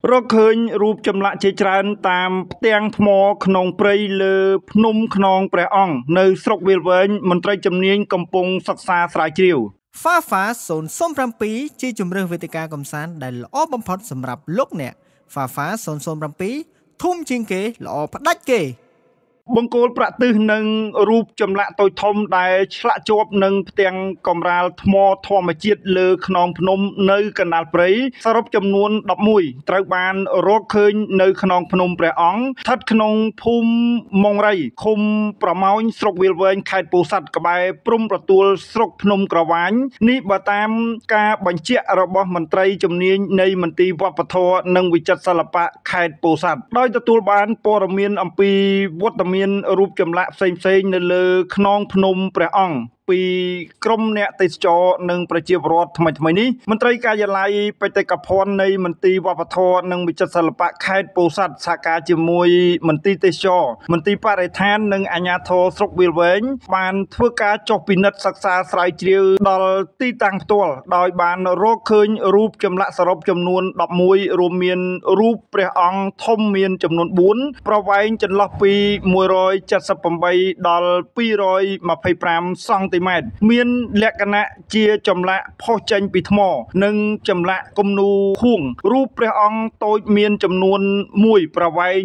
រកឃើញរូបចម្លាក់ជាច្រើនតាមផ្ទាំងថ្មក្នុងព្រៃលើភ្នំខ្នងព្រះអង្គនៅស្រុកវាលវែងមន្ត្រីជំនាញកំពុងសិក្សាស្រាវជ្រាវ Fafa 007ជាជំរើសវេទិកាកំសាន្តដែលល្អបំផុតសម្រាប់លោកអ្នក Fafa 007ធំជាងគេល្អផ្ដាច់គេបង្គោលប្រាក់ទិសនិងរូបចម្លាក់តូចធំដែលឆ្លាក់ជាប់នឹងផ្ទាំងកម្រាលថ្មធម្មជាតិលើខ្នងភ្នំនៅកណ្ដាលព្រៃសរុបចំនួន11ត្រូវបានរកឃើញនៅខ្នងភ្នំព្រះអង្គស្ថិតក្នុងភូមិម៉ុងរៃឃុំប្រម៉ោញស្រុកវាលវែងខេត្តពោធិ៍សាត់ក្បែរព្រំប្រទួលស្រុកភ្នំក្រវាញនេះបើតាមការបញ្ជាក់របស់មន្ត្រីជំនាញនៃមន្ទីរវប្បធម៌និងវិចិត្រសិល្បៈខេត្តពោធិ៍សាត់ដោយទទួលបានព័ត៌មានអំពីវត្តមានរូបចម្លាក់ផ្សេងៗនៅលើខ្នងភ្នំព្រះអង្គពីក្រមអ្នកទេសចរនិងប្រជាពលរដ្ឋថ្មីៗនេះមន្ត្រីការិយាល័យបេតិកភណ្ឌនៃមន្ទីរវប្បធម៌និងវិចិត្រសិល្បៈខេត្តពោធិ៍សាត់សហការជាមួយមន្ទីរទេសចរមន្ទីរបរិស្ថាននិងអាជ្ញាធរស្រុកវាលវែងបានធ្វើការចុះពិនិត្យសិក្សាស្រាវជ្រាវដល់ទីតាំងផ្ទាល់ដោយបានរកឃើញរូបចម្លាក់សរុបចំនួន11រួមមានរូបព្រះអង្គធំមានចំនួន4ប្រវែងចន្លោះពី178ដល់225សង់ទីម៉ែត្រមានលក្ខណៈជាចម្លាក់ផុសចេញពីថ្មនិងចម្លាក់គំនូរខួងរូបព្រះអង្គតូចមានចំនួន1ប្រវែង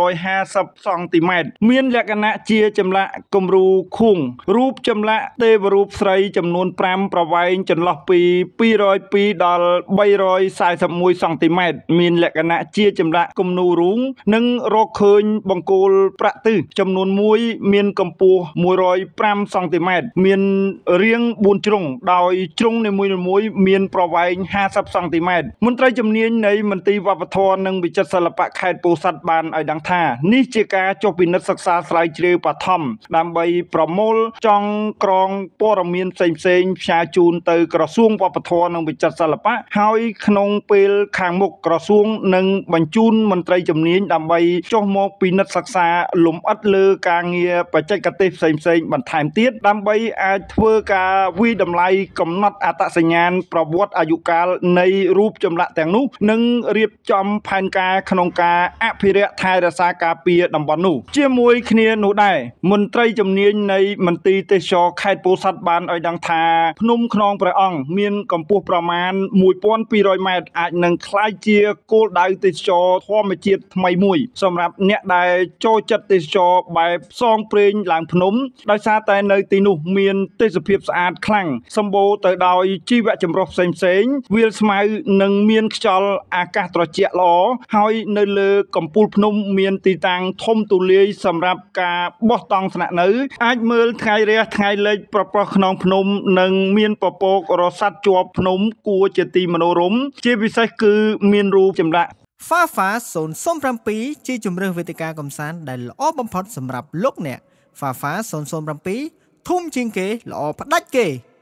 150សង់ទីម៉ែត្រមានលក្ខណៈជាចម្លាក់គំនូរខួងរូបចម្លាក់ទេវរូបស្រីចំនួន5ប្រវែងចន្លោះពី202ដល់341សង់ទីម៉ែត្រមានលក្ខណៈជាចម្លាក់គំនូររូងនិងរកឃើញបង្គោលប្រាក់ទិសចំនួន1មានកម្ពស់105សង់ទីម៉ែត្រមានរាង4ជ្រុងដោយជ្រុងនីមួយៗមានប្រវែង50សង់ទីម៉ែត្រមន្ត្រីជំនាញនៃមន្ទីរវប្បធម៌និងវិចិត្រសិល្បៈខេត្តពោធិ៍សាត់បានឲ្យដឹងថានេះជាការចុះពិនិត្យសិក្សាស្រាវជ្រាវបឋមដើម្បីប្រមូលចង់ក្រងព័ត៌មានផ្សេងៗផ្សាយជូនទៅក្រសួងវប្បធម៌និងវិចិត្រសិល្បៈហើយក្នុងពេលខាងមុខក្រសួងនឹងបញ្ជូនមន្ត្រីជំនាញដើម្បីចុះមកពិនិត្យសិក្សាលម្អិតលើការងារបច្ចេកទេសផ្សេងៗបន្ថែមទៀតដើម្បីអាចធ្វើការវិតម្លៃកំណត់អត្តសញ្ញាណប្រវត្តិអាយុកាលនៃរូបចម្លាក់ទាំងនោះនិងរៀបចំផែនការក្នុងការអភិរក្សថែរក្សាការពារតំបន់នោះជាមួយគ្នានោះដែរមន្ត្រីជំនាញនៃមន្ទីរទេសចរខេត្តពោធិ៍សាត់បានឲ្យដឹងថាភ្នំខ្នងព្រះអង្គមានកម្ពស់ប្រមាណ1200ម៉ែត្រអាចនឹងក្លាយជាគោលដៅទេសចរធម្មជាតិថ្មីមួយសម្រាប់អ្នកដែលចូលចិត្តទេសចរបែបផ្សងព្រេងឡើងភ្នំដោយសារតែនៅទីនោះមានទេសភាពស្អាតខ្លាំងសម្បូរទៅដោយជីវៈចម្រុះផ្សេងៗវាលស្មៅនិងមានខ្យល់អាកាសត្រជាក់ល្អហើយនៅលើកំពូលភ្នំមានទីតាំងធំទូលាយសម្រាប់ការបោះតង់ស្នាក់នៅអាចមើលថ្ងៃរះថ្ងៃលិចប្រប្រុសខ្នងភ្នំនិងមានពពករស័ព្ទជាប់ភ្នំគួរជាទីមនោរម្យជាពិសេសគឺមានរូបចម្លាក់ Fafa 007ជាជំរើសវេទិកាកំសាន្តដែលល្អបំផុតសម្រាប់លោកអ្នក Fafa 007ធំជាងគេល្អផ្ដាច់គេ